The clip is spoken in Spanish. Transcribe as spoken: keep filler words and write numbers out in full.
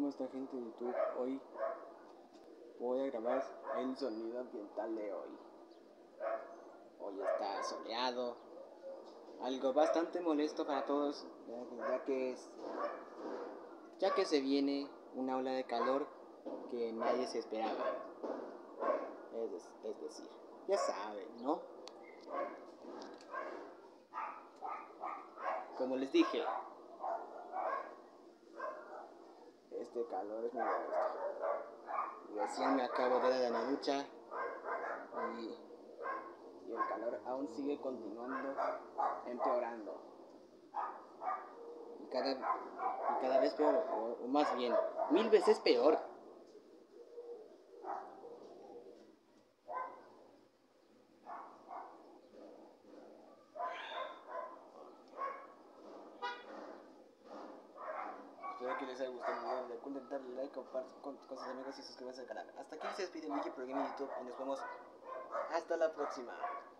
¿Cómo está, gente de YouTube? Hoy voy a grabar el sonido ambiental de hoy. Hoy está soleado, algo bastante molesto para todos, ya que es, ya que se viene una ola de calor que nadie se esperaba. Es, es decir, ya saben, ¿no? Como les dije, este calor es muy molesto. Recién me acabo de dar de la ducha y, y el calor aún sigue continuando empeorando. Y cada, y cada vez peor, o, o más bien, mil veces peor. Espero que les haya gustado el video. Recuerden darle like, compartir con, con sus amigos y suscribirse al canal. Hasta aquí se despide Mickey Pro Gaming YouTube y nos vemos hasta la próxima.